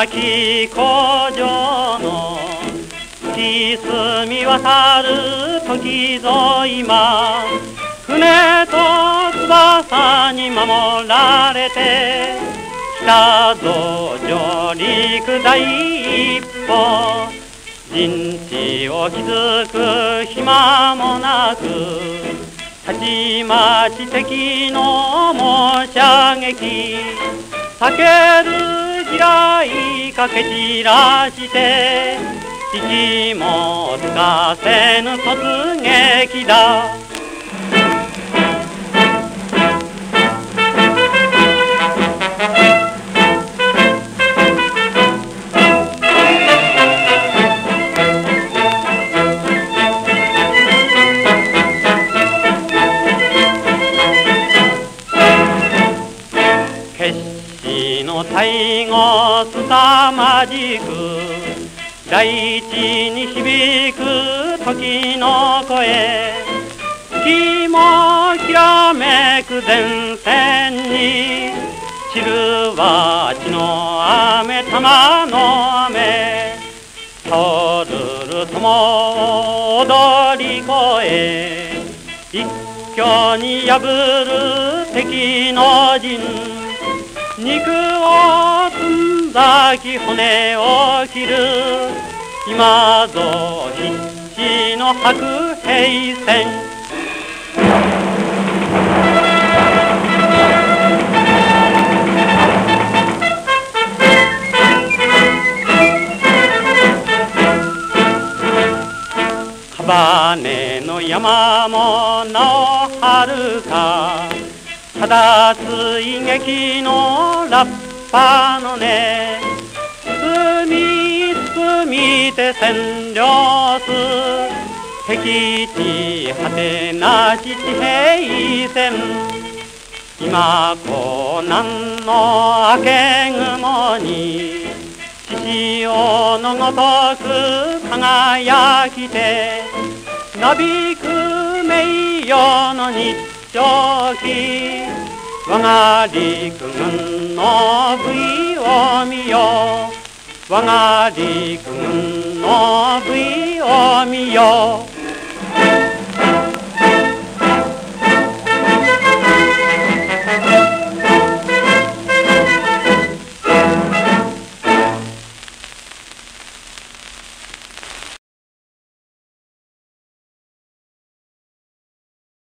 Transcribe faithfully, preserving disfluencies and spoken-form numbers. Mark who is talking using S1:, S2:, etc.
S1: き古城の月澄み渡る時ぞ今、船と翼に守られて来たぞ上陸第一歩。陣地を築く暇もなく、たちまち敵の猛射撃、避ける地雷かけ散らして敵もつかせぬ突撃だ。決死の最後すさまじく、大地に響く時の声、月もきらめく前線に散るは血の雨玉の雨、通るる友を踊り越え、一挙に破る敵の陣、肉を積んだき骨を切る、今ぞ必死の白兵戦。束の山も名をはるか、ただ追撃のラッパのね、進み進みて占領す敵地果てなし地平線。今江南の明け雲に獅子王のごとく輝きて、なびく名誉の日朝日、我が陸軍の武威を見よ、我が陸軍の武威を見よ。